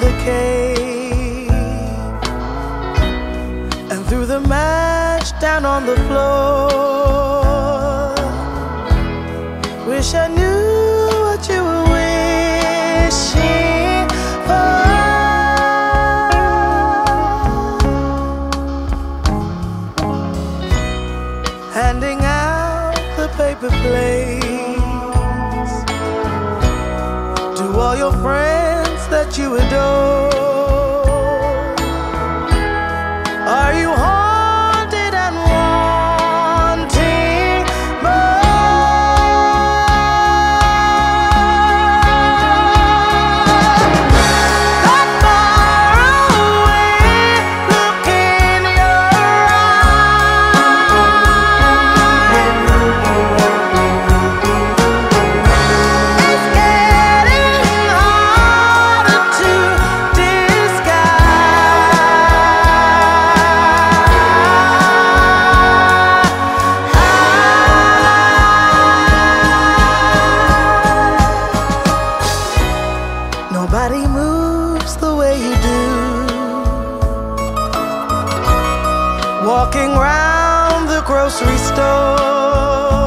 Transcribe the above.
the cave, and threw the match down on the floor. Wish I knew what you were wishing for. Handing out the paper plates to all your friends that you adore. Are you haunted and wanting more? That far away look in your eyes, it's getting harder to nobody moves the way you do, walking round the grocery store.